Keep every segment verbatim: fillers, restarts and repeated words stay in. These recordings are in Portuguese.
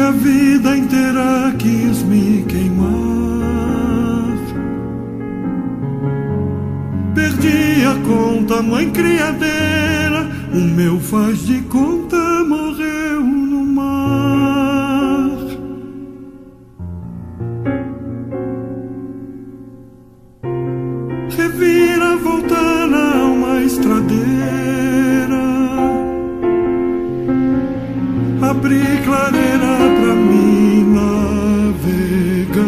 a vida inteira quis me queimar. Perdi a conta, mãe criadeira, o meu faz de conta morreu no mar. Revira voltar na alma estradeira, abrir clareira pra mim navegar.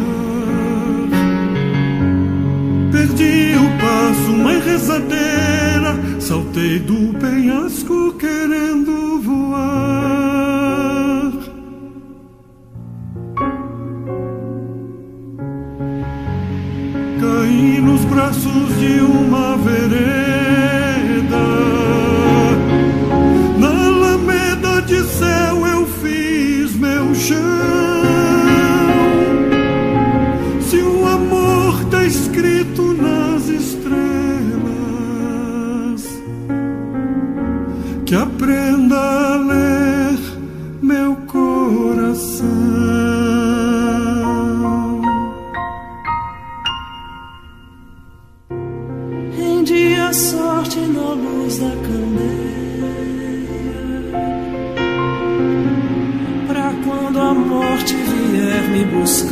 Perdi o passo, mãe rezadeira, saltei do penhasco querendo voar. Caí nos braços de uma vereda, na alameda de céu eu fiz meu chão. Se o amor tá escrito nas estrelas, que aprenda a ler meu coração. Rendi a sorte na luz da candeia, pra quando a morte vier me buscar.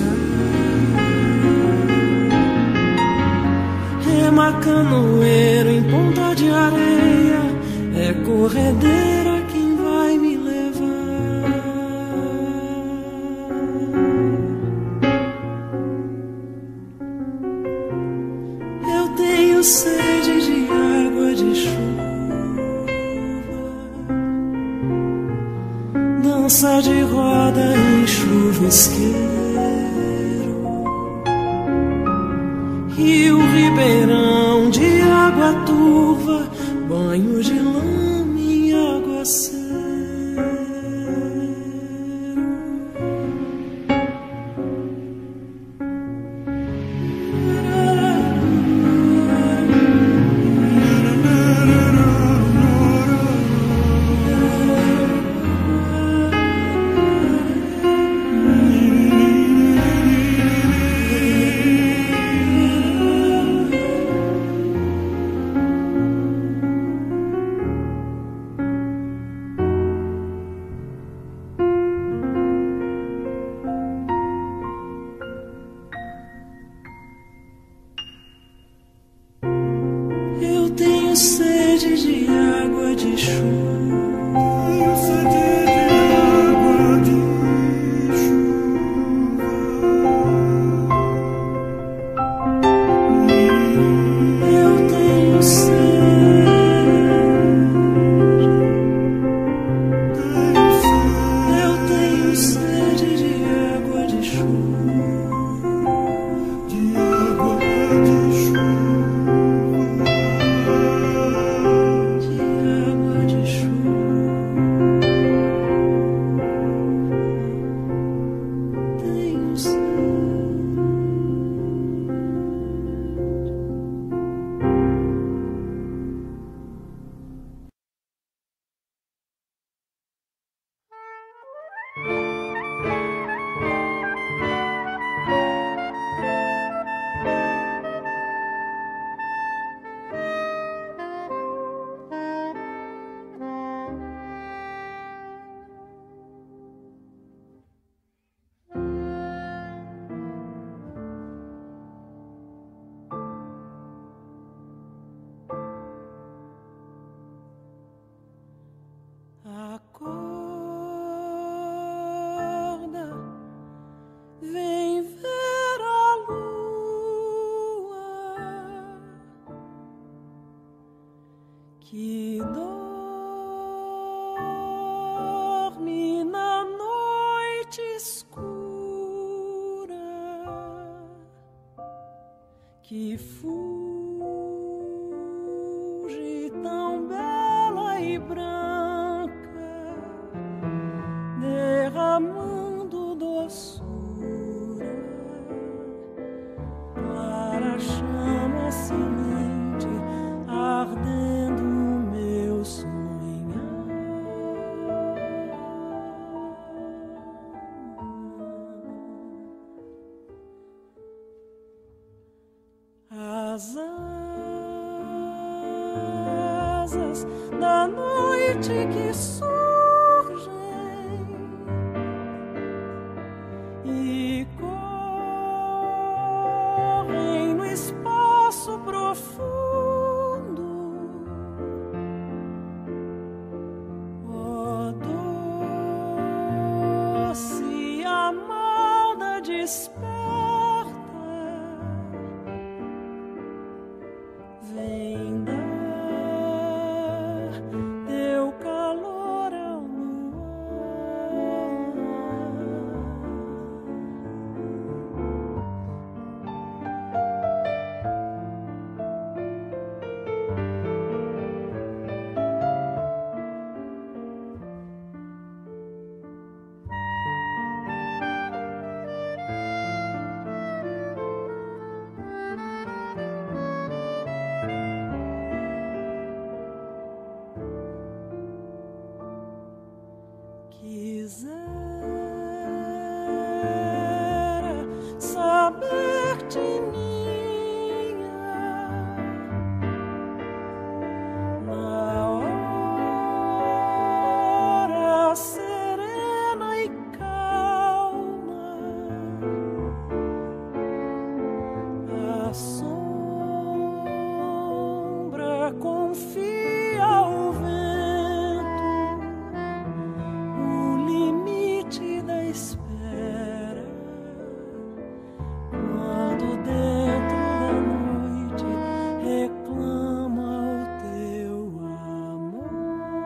Rema canoeiro em ponta de areia, é corredeira quem vai me levar. Eu tenho sede de água de chuva, dança de roda em chuvisqueiro, rio ribeirão de água turva, banho de lama em aguaceiro. Eu tenho sede de água de chuva, Tenho sede de água de chuva. eu tenho sede, Tenho sede eu tenho sede de água de chuva, de água de chuva. de água de chuva. Tenho sede. Acorda, vem ver a lua que dorme na noite escura, que fuge tão bela e branca, derramando doçura para a chama silente, ardendo o meu sonhar. asas da noite que surgem e correm no espaço profundo. Oh, doce amada desperta, vem dar teu calor ao luar. Quisera saber de minha na hora serena e calma, a sombra confia ao vento o limite da espera, quando dentro da noite reclama o teu amor.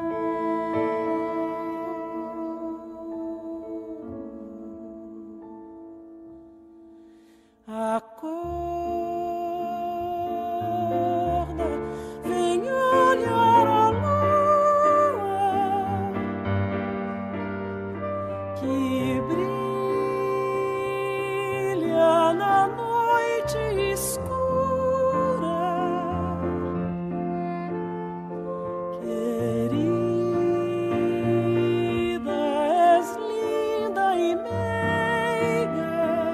Acorda, vem olhar a lua que brilha na noite escura. Querida, és linda e meiga,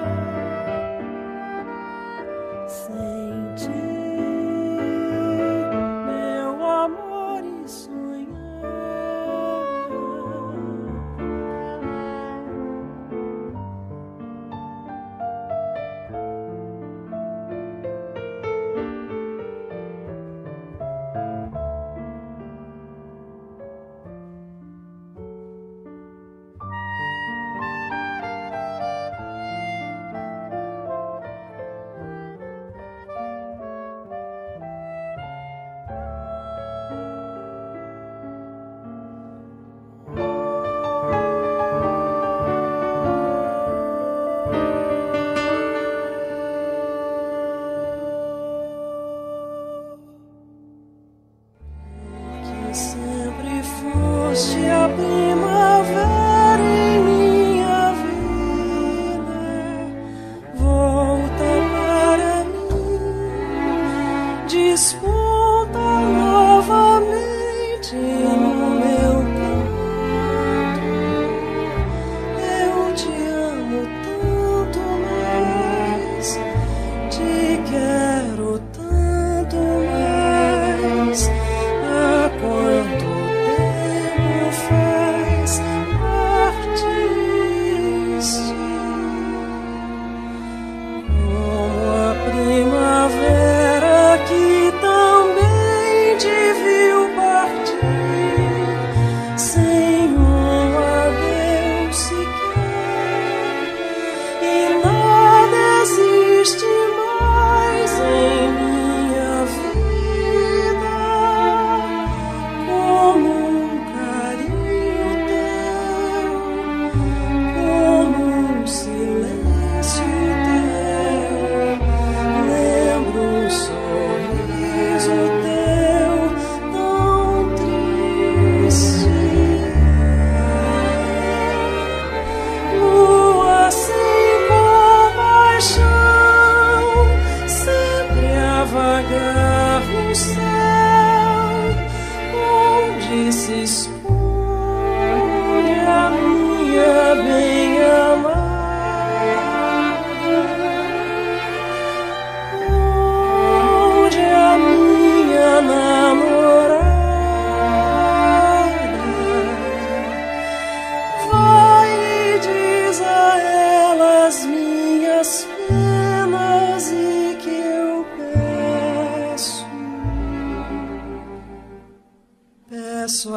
sem ti, meu amor, e sonhar. Que sempre foste a primavera em minha vida, volta para mim, desponta novamente no meu canto. Eu te amo tanto mais, te quero tanto mais. Há quanto tempo faz? Há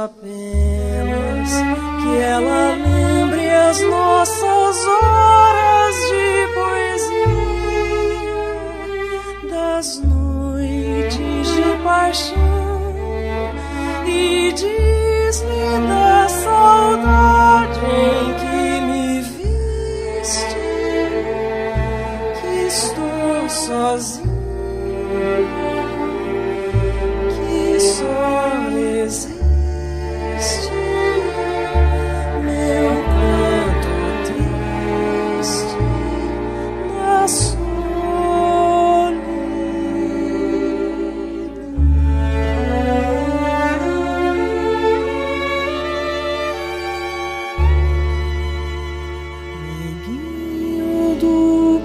apenas que ela lembre as nossas horas de poesia, das noites de paixão, e diz-lhe da saudade em que me viste, que estou sozinha, que só existe meu canto triste na solidão. Neguinho do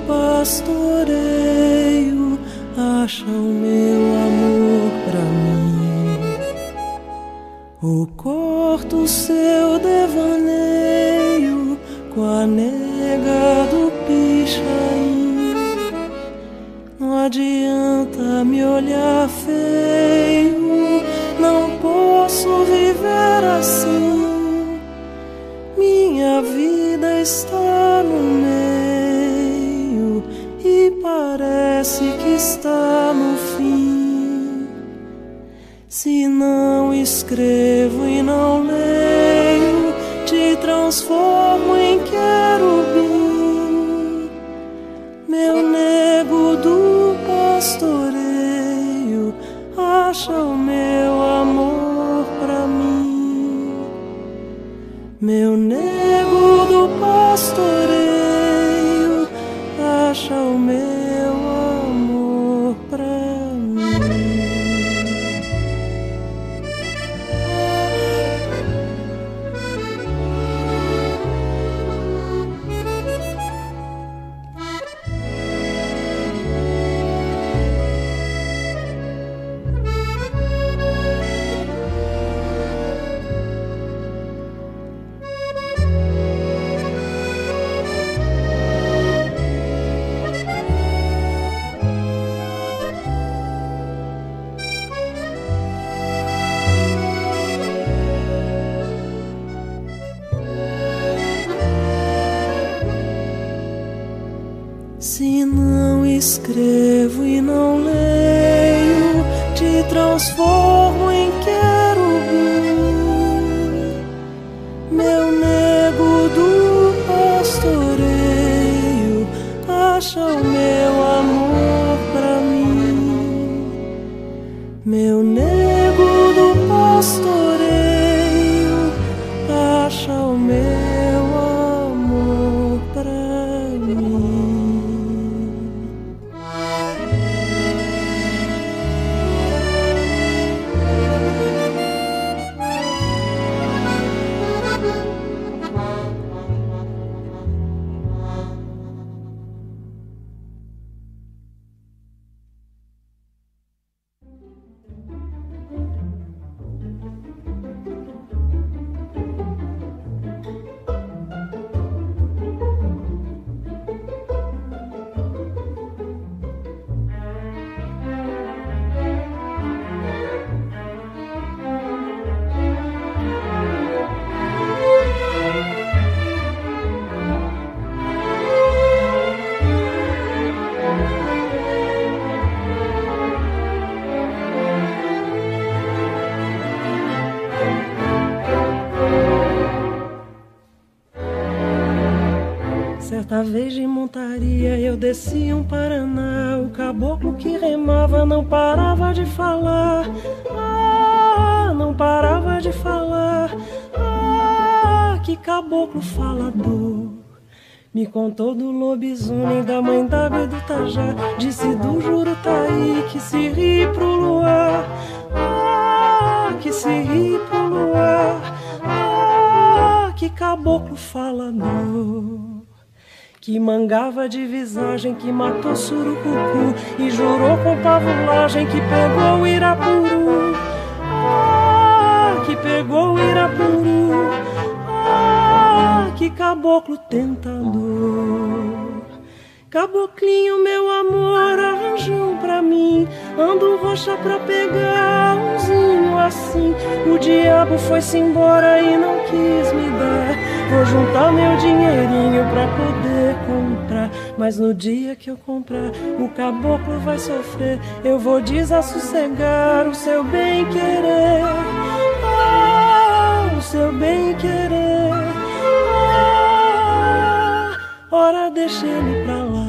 pastoreio, acha o meu amor pra mim, ou corta o seu devaneio com a nega do pichain. Não adianta me olhar feio, não posso viver assim. Minha vida está no meio e parece que está no fim. Se não escrevo e não leio, te transformo em querubim. Meu nego do pastoreio, acha o meu amor pra mim. Meu nego do pastoreio, acha o meu amor pra mim. Se não escrevo e não leio, te transformo em querubim. Meu nego do pastoreio, acha o meu amor pra mim. Meu nego do pastoreio, acha o meu amor pra mim. Certa vez de montaria eu desci um Paraná, o caboclo que remava não parava de falar, ah, não parava de falar, ah, que caboclo falador. Me contou do lobisomem, da mãe d'água e do tajá, disse do Jurutaí que se ri pro luar, ah, que se ri pro luar, ah, que caboclo falador. Que mangava de visagem, que matou surucucu e jurou com pavulagem que pegou o Irapuru, ah, que pegou o Irapuru, ah, que caboclo tentador. Caboclinho, meu amor, arranjou pra mim. Ando roxa pra pegar umzinho assim. O diabo foi-se embora e não quis me dar. Vou juntar meu dinheirinho pra poder comprar. Mas no dia que eu comprar, o caboclo vai sofrer. Eu vou desassossegar o seu bem-querer. Ah, o seu bem-querer. Ah, ora deixa ele pra lá.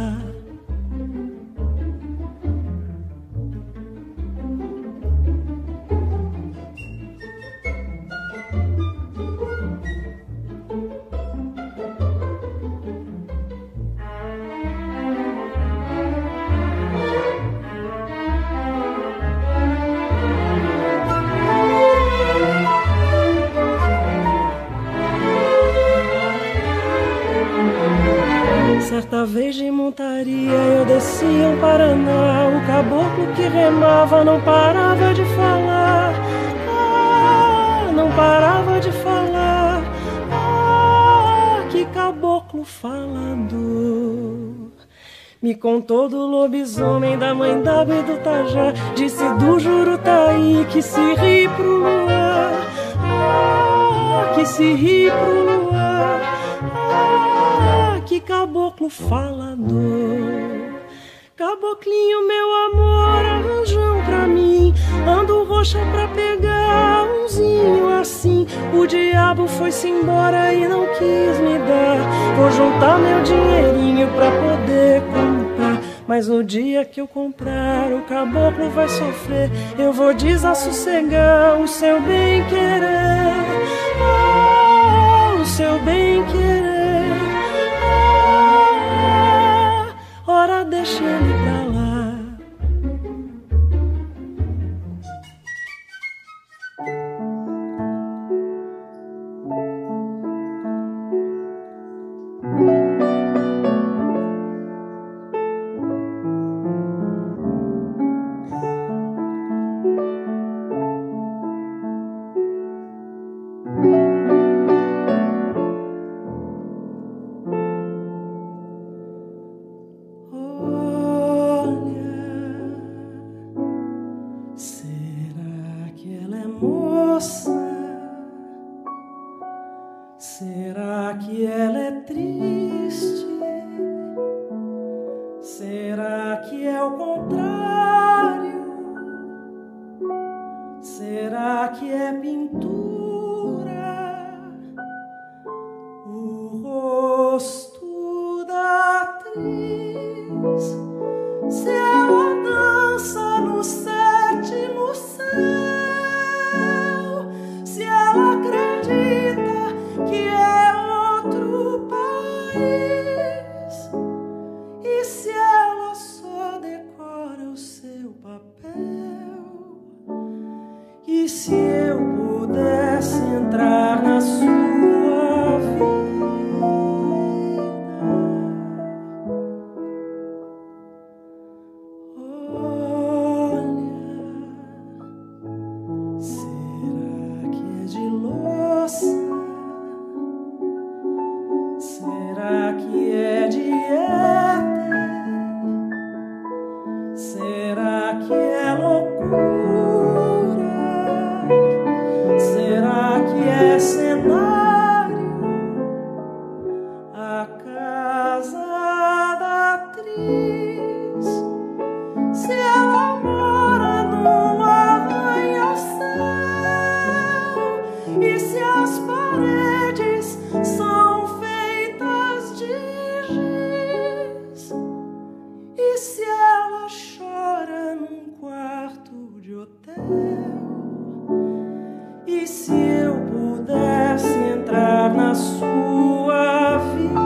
Certa vez de montaria eu descia um Paraná. O caboclo que remava não parava de falar. Ah, não parava de falar. Ah, que caboclo falador. Me contou do lobisomem, da mãe d'água e do tajá. Disse do Jurutaí que se ri pro luar. Ah, que se ri pro luar. Ah, que caboclo falador. Caboclinho, meu amor, arranjam pra mim. Ando roxa pra pegar umzinho assim. O diabo foi-se embora e não quis me dar. Vou juntar meu dinheirinho pra poder comprar. Mas no dia que eu comprar, o caboclo vai sofrer. Eu vou desassossegar o seu bem-querer. Ah, o seu bem-querer. Ora deixa ele pra lá. Será que ela é triste? Será que é o contrário? Será que é pintura? O rosto da atriz? Se ela dança no sétimo céu, se ela acredita que é outro país, e se ela só decora o seu papel, e se eu pudesse entrar na sua vida, olha, será que é de louça? Será que é de éter? Será que é loucura? Será que é cenário? A casa da atriz? Se ela mora num arranha-céu, e se as paredes são feitas de giz, e se ela chora num quarto de hotel, e se eu pudesse entrar na sua vida,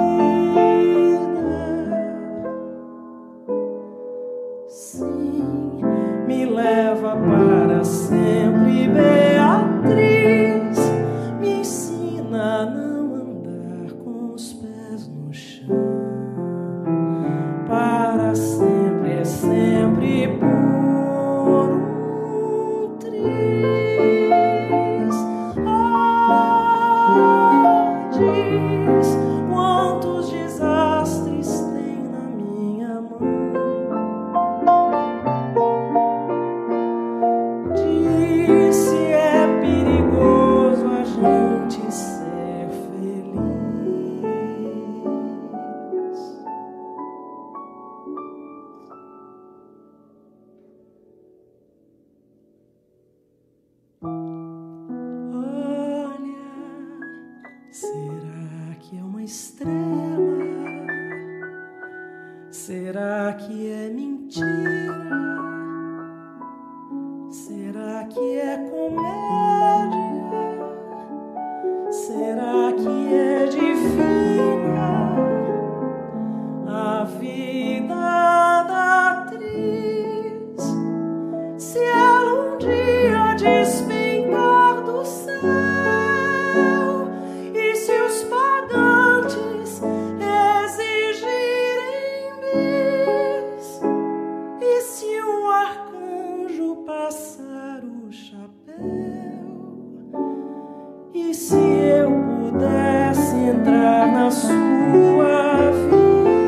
sim, me leva para sempre, Beatriz, me ensina a não andar com os pés no chão, para sempre, é sempre por um triz. Ah, diz quantos desastres tem na Será que é uma estrela? Será que é mentira? Será que é comédia? Será que é divina a vida da atriz? Se ela um dia despencar do céu, e se os pagantes exigirem bis, e se um arcanjo passar o chapéu, e se eu pudesse entrar na sua vida?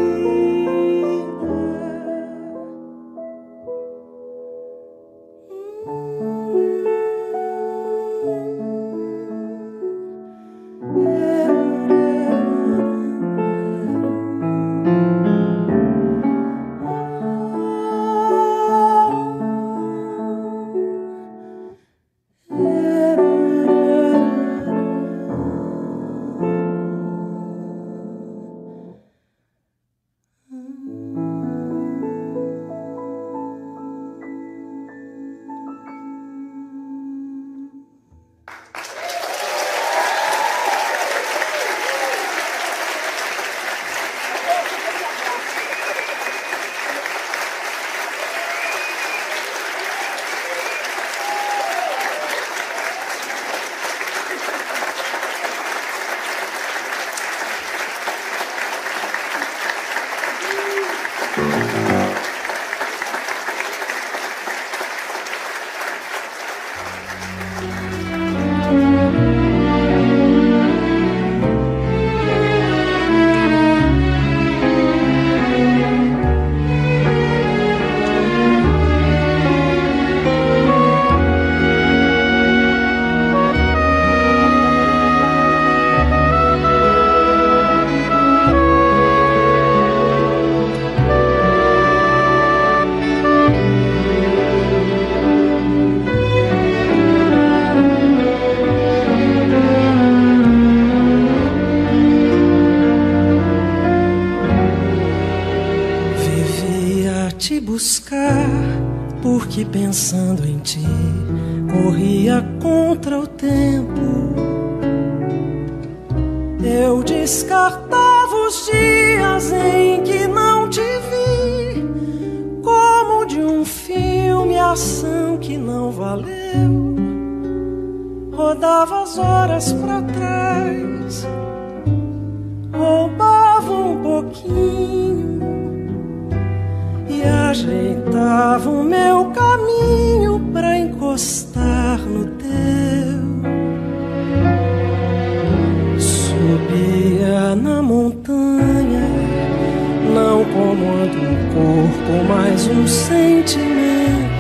Porque pensando em ti corria contra o tempo. Eu descartava os dias em que não te vi, como de um filme ação que não valeu. Rodava as horas pra trás, roubava um pouquinho e ajeitava o meu caminho pra encostar no teu. Subia na montanha, não comando um corpo, mas um sentimento.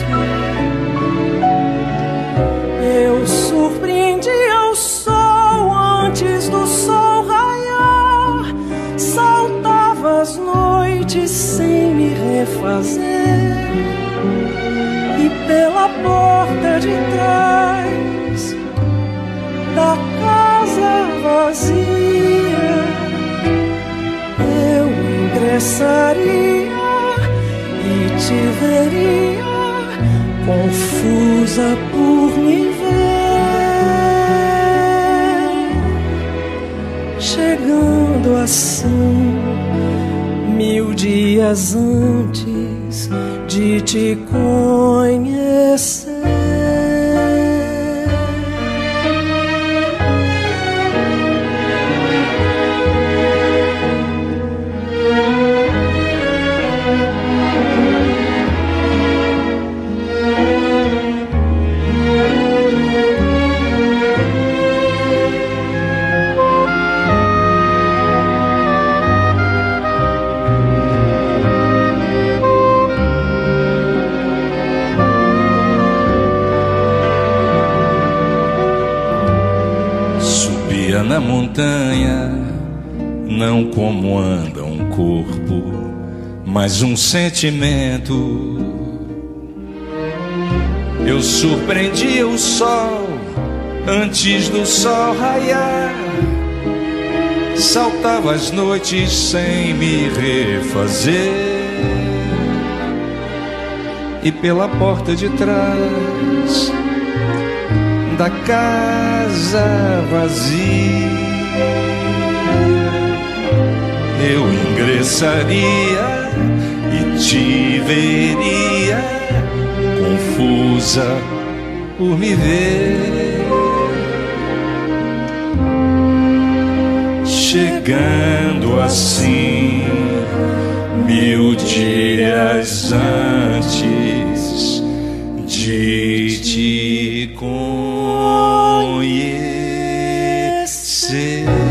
Eu surpreendia o sol antes do sol raiar, saltava as noites sem me refazer, e pela porta de trás da casa vazia eu ingressaria e te veria confusa por me ver, chegando assim mil dias antes de te conhecer. Na montanha, não como anda um corpo, mas um sentimento. Eu surpreendia o sol antes do sol raiar, saltava as noites sem me refazer, e pela porta de trás da casa vazia eu ingressaria e te veria confusa por me ver, chegando assim mil dias antes de te conhecer.